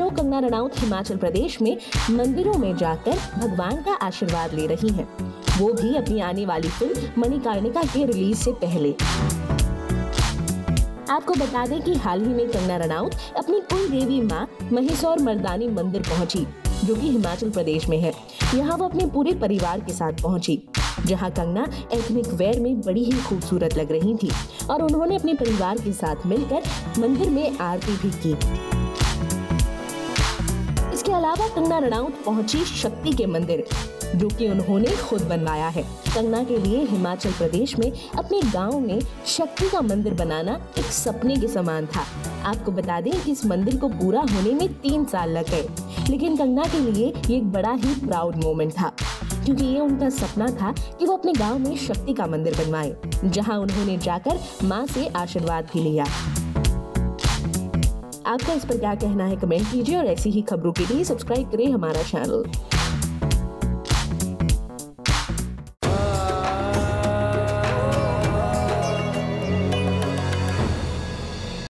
तो कंगना रनौत हिमाचल प्रदेश में मंदिरों में जाकर भगवान का आशीर्वाद ले रही हैं, वो भी अपनी आने वाली फिल्म मणिकर्णिका के रिलीज से पहले। आपको बता दें कि हाल ही में कंगना रनौत अपनी कुल देवी मां महेश्वर मर्दानी मंदिर पहुंची, जो कि हिमाचल प्रदेश में है। यहाँ वो अपने पूरे परिवार के साथ पहुंची, जहां कंगना एथनिक वेयर में बड़ी ही खूबसूरत लग रही थी और उन्होंने अपने परिवार के साथ मिलकर मंदिर में आरती भी की। इसके अलावा कंगना रनौत पहुंची शक्ति के मंदिर, जो कि उन्होंने खुद बनवाया है। कंगना के लिए हिमाचल प्रदेश में अपने गांव में शक्ति का मंदिर बनाना एक सपने के समान था। आपको बता दें कि इस मंदिर को पूरा होने में 3 साल लग गए, लेकिन कंगना के लिए ये एक बड़ा ही प्राउड मोमेंट था, क्योंकि ये उनका सपना था कि वो अपने गांव में शक्ति का मंदिर बनवाएं, जहां उन्होंने जाकर मां से आशीर्वाद भी लिया। आपका इस पर क्या कहना है, कमेंट कीजिए और ऐसी ही खबरों के लिए सब्सक्राइब करें हमारा चैनल।